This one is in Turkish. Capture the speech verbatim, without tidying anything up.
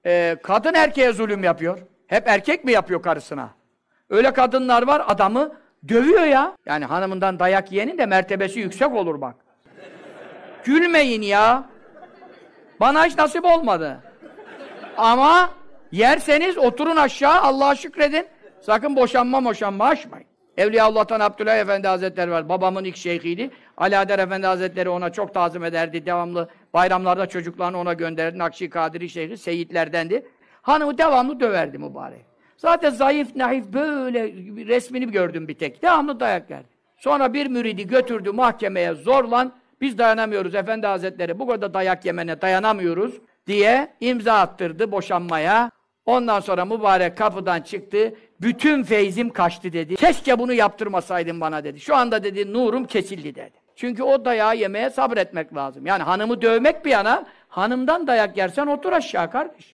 e, kadın erkeğe zulüm yapıyor. Hep erkek mi yapıyor karısına? Öyle kadınlar var, adamı dövüyor ya. Yani hanımından dayak yiyenin de mertebesi yüksek olur bak. Gülmeyin ya. Bana hiç nasip olmadı. Ama yerseniz oturun aşağı, Allah'a şükredin. Sakın boşanma boşanma açmayın. Evliyaullah'tan Abdülay Efendi Hazretleri var. Babamın ilk şeyhiydi. Alaeddin Efendi Hazretleri ona çok tazim ederdi. Devamlı bayramlarda çocuklarını ona gönderirdi. Nakşi Kadiri Şeyhi, seyitlerdendi. Hanımı devamlı döverdi mübarek. Zaten zayıf, naif, böyle resmini gördüm bir tek. Devamlı dayak yerdi. Sonra bir müridi götürdü mahkemeye zorlan. Biz dayanamıyoruz Efendi Hazretleri, bu kadar dayak yemene dayanamıyoruz diye imza attırdı boşanmaya. Ondan sonra mübarek kapıdan çıktı. Bütün feyzim kaçtı dedi. Keşke bunu yaptırmasaydın bana dedi. Şu anda dedi nurum kesildi dedi. Çünkü o dayağı yemeye sabretmek lazım. Yani hanımı dövmek bir yana, hanımdan dayak yersen otur aşağı kardeş.